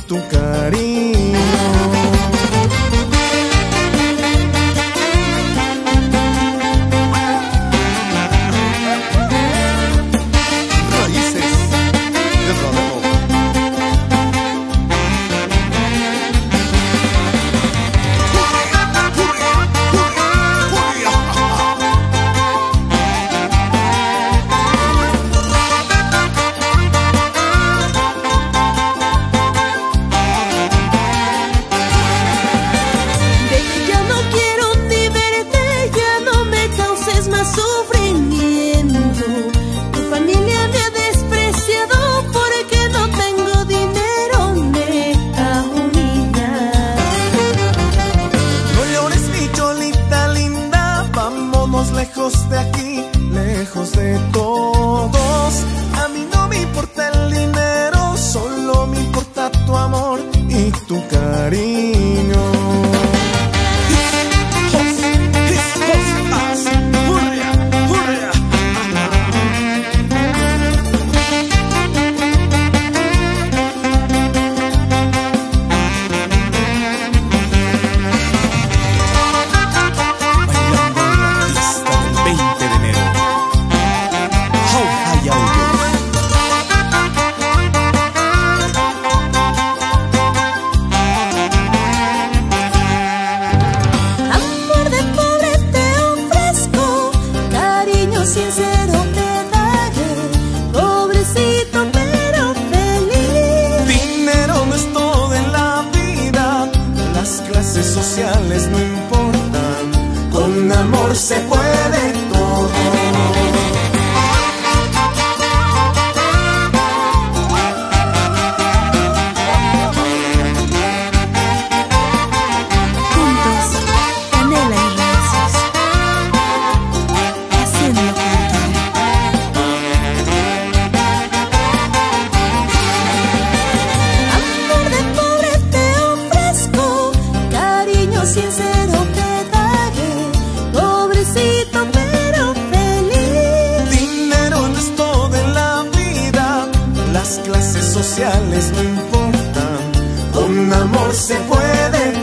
tu cariño. Lejos de aquí, lejos de todos. A mí no me importa el dinero, solo me importa tu amor y tu cariño. Sincero te daré, pobrecito pero feliz. Dinero no es todo en la vida, las clases sociales no importan, con amor se puede todo. Sincero te daré, pobrecito pero feliz. Dinero no es todo en la vida, las clases sociales no importan, con amor se puede